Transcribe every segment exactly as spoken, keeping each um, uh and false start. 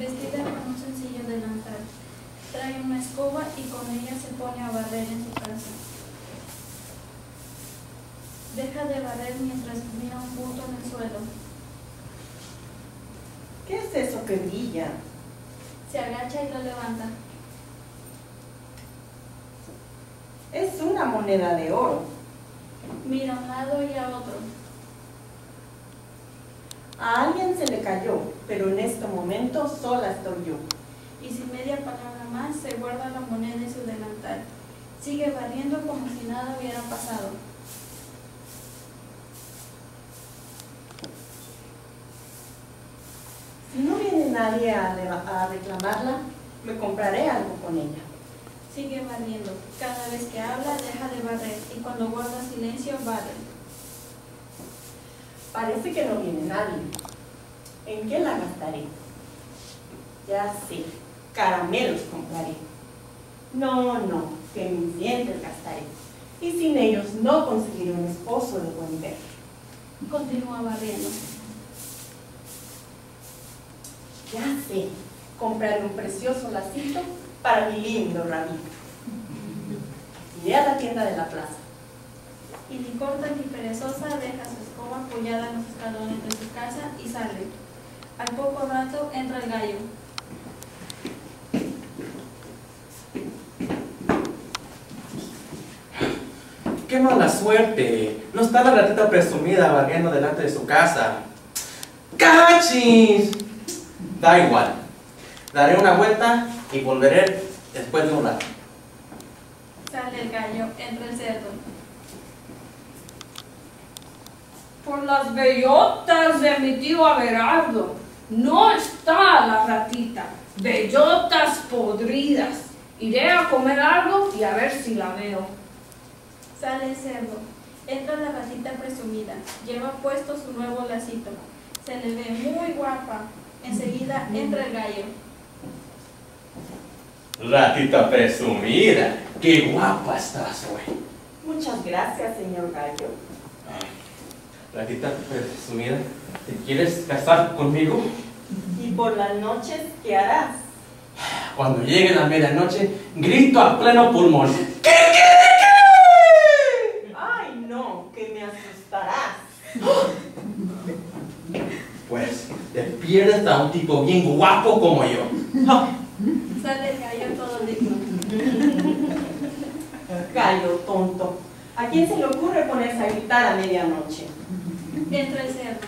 vestida con un sencillo delantal. Trae una escoba y con ella se pone a barrer en su casa. Deja de barrer mientras mira un punto en el suelo. ¿Qué es eso que brilla? Se agacha y lo levanta. Es una moneda de oro. Mira a un lado y a otro. A alguien se le cayó, pero en este momento sola estoy yo. Y sin media palabra más se guarda la moneda en su delantal. Sigue barriendo como si nada hubiera pasado. Si no viene nadie a, a reclamarla, me compraré algo con ella. Sigue barriendo. Cada vez que habla deja de barrer y cuando guarda silencio barre. Parece que no viene nadie. ¿En qué la gastaré? Ya sé, caramelos compraré. No, no, que mis dientes gastaré. Y sin ellos no conseguiré un esposo de buen ver. Continúa barriendo. Ya sé, compraré un precioso lacito para mi lindo rabito. Iré a la tienda de la plaza. Y ni corta ni perezosa deja su escoba apoyada en los escalones de su casa y sale. Al poco rato entra el gallo. ¡Qué mala suerte! No está la ratita presumida barriendo delante de su casa. ¡Cachis! Da igual. Daré una vuelta y volveré después de un rato. Sale el gallo, entra el cerdo. Por las bellotas de mi tío Averardo, no está la ratita. Bellotas podridas. Iré a comer algo y a ver si la veo. Sale el cerdo. Entra la ratita presumida. Lleva puesto su nuevo lacito. Se le ve muy guapa. Enseguida entra el gallo. Ratita presumida, qué guapa estás hoy. Muchas gracias, señor gallo. Ratita presumida, ¿te quieres casar conmigo? ¿Y por las noches qué harás? Cuando llegue la medianoche, grito a pleno pulmón. ¿Qué, qué, qué? ¡Ay, no! ¡Que me asustarás! Pues te pierdes a un tipo bien guapo como yo. Sale el gallo todo digno. Gallo tonto. ¿A quién se le ocurre ponerse a gritar a medianoche? Entra el cerdo.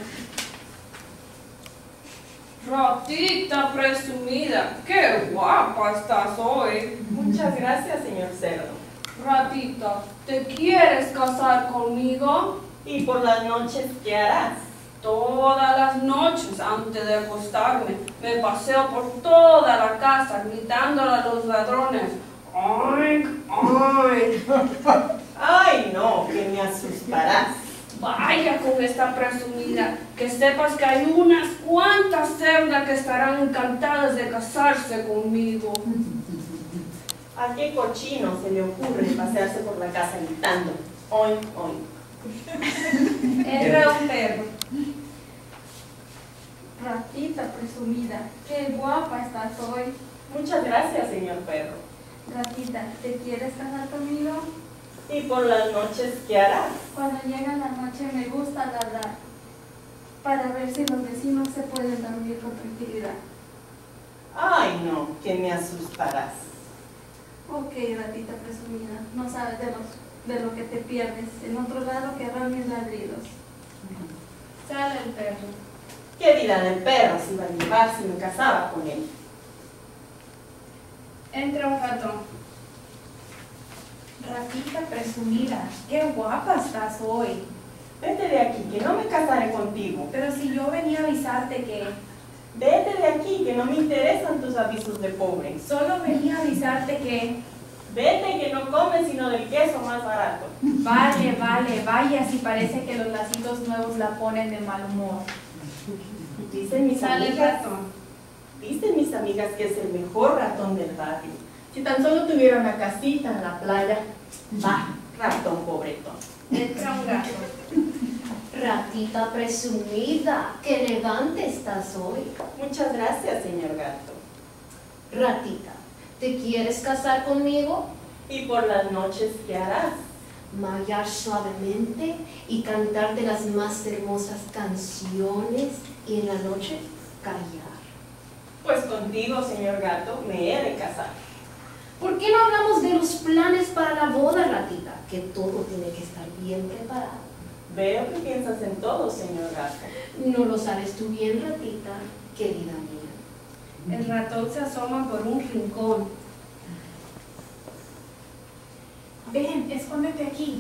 Ratita presumida, qué guapa estás hoy. Muchas gracias, señor cerdo. Ratita, ¿te quieres casar conmigo? ¿Y por las noches qué harás? Todas las noches antes de acostarme me paseo por toda la casa gritándole a los ladrones. ¡Ay, ay! ¡Ay, no! ¡Que me asustarás! Vaya con esta presumida, que sepas que hay unas cuantas cerdas que estarán encantadas de casarse conmigo. ¿A qué cochino se le ocurre pasearse por la casa gritando? ¡Oy, oy! Entra un perro. Ratita presumida, qué guapa estás hoy. Muchas gracias, señor perro. Ratita, ¿te quieres casar conmigo? ¿Y por las noches qué harás? Cuando llega la noche me gusta ladrar, para ver si los vecinos se pueden dormir con tranquilidad. ¡Ay, no! ¡Que me asustarás! Ok, ratita presumida, no sabes de, los, de lo que te pierdes. En otro lado querrán mis ladridos. Sale el perro. ¿Qué dirá del perro si iba a llevar si me casaba con él? Entra un ratón. Ratita presumida, qué guapa estás hoy. Vete de aquí, que no me casaré contigo. Pero si yo venía a avisarte que... Vete de aquí, que no me interesan tus avisos de pobre. Solo venía a avisarte que... Vete, que no comes sino del queso más barato. Vale, vale, vaya si parece que los lacitos nuevos la ponen de mal humor. Dicen mis Sale el amigas, ratón. dicen mis amigas que es el mejor ratón del barrio. Si tan solo tuviera una casita en la playa. Va, ratón pobretón. Entra un gato. Ratita presumida, qué elegante estás hoy. Muchas gracias, señor gato. Ratita, ¿te quieres casar conmigo? ¿Y por las noches qué harás? Maullar suavemente y cantarte las más hermosas canciones y en la noche callar. Pues contigo, señor gato, me he de casar. ¿Por qué no hablamos de los planes para la boda, Ratita? Que todo tiene que estar bien preparado. Veo que piensas en todo, señor gato. ¿No lo sabes tú bien, Ratita, querida mía? El ratón se asoma por un rincón. Ven, escóndete aquí.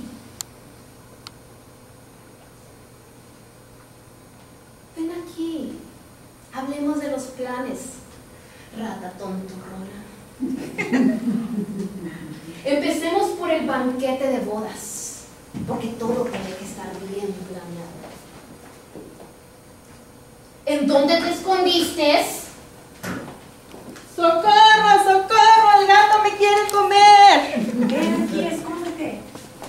Ven aquí, hablemos de los planes, rata tontorrona. Empecemos por el banquete de bodas, porque todo tiene que estar bien planeado. ¿En dónde te escondiste? ¡Socorro, socorro! ¡El gato me quiere comer! Ven aquí, escóndete.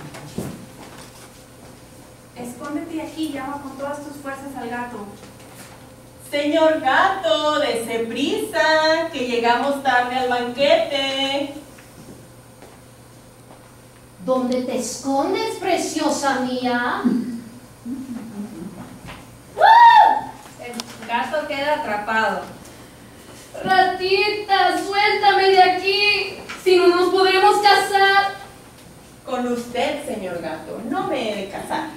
Escóndete aquí, llama con todas tus fuerzas al gato. Señor gato, dese prisa, que llegamos tarde al banquete. ¿Dónde te escondes, preciosa mía? El gato queda atrapado. Ratita, suéltame de aquí, si no nos podremos casar. Con usted, señor gato, no me he de casar.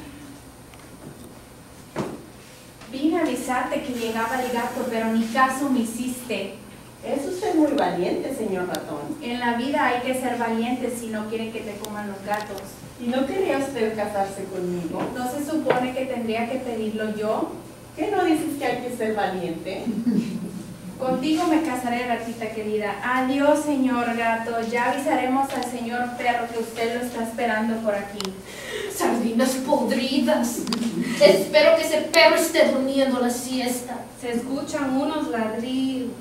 Vine a avisarte que llegaba el gato, pero ni caso me hiciste. Es usted muy valiente, señor ratón. En la vida hay que ser valiente si no quieren que te coman los gatos. ¿Y no quería usted casarse conmigo? ¿No se supone que tendría que pedirlo yo? ¿Qué no dices que hay que ser valiente? Contigo me casaré, ratita querida. Adiós, señor gato. Ya avisaremos al señor perro que usted lo está esperando por aquí. Sardinas podridas. Espero que ese perro esté durmiendo la siesta. Se escuchan unos ladridos.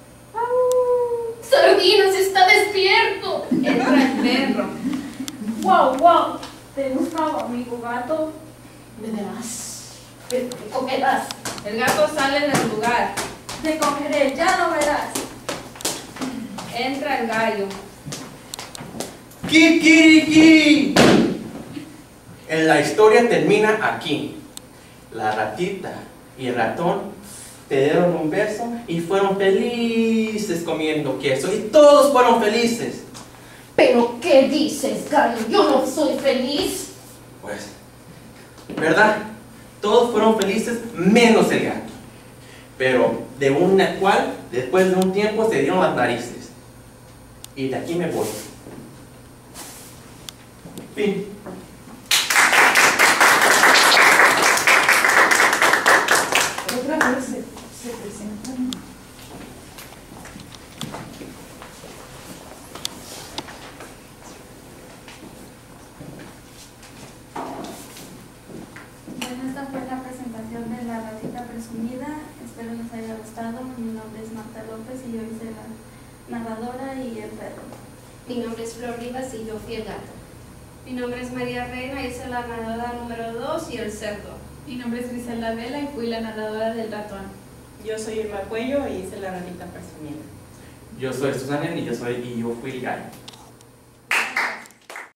Sardinas, está despierto. Entra el perro. ¡Wow, wow! ¿Te gusta, amigo gato? Me verás. Me comerás. El gato sale del lugar. Te cogeré, ya lo verás. Entra el gallo. ¡Kikiriki! En la historia termina aquí. La ratita y el ratón te dieron un beso y fueron felices comiendo queso. Y todos fueron felices. ¿Pero qué dices, gallo? Yo no soy feliz. Pues, ¿verdad? Todos fueron felices menos el gato. Pero de una cual, después de un tiempo, se dieron las narices. Y de aquí me voy. Fin. Otra vez se, se presentan. Bueno, esta fue la presentación de La Ratita Presumida. Espero les haya gustado. Mi nombre es Marta López y yo hice la narradora y el perro. Mi nombre es Flor Rivas y yo fui el gato. Mi nombre es María Reina, hice la narradora número dos y el cerdo. Mi nombre es Griselda Vela y fui la narradora del ratón. Yo soy Irma Cuello y hice la ratita presumida. Yo soy Susana y yo soy y yo fui el gallo.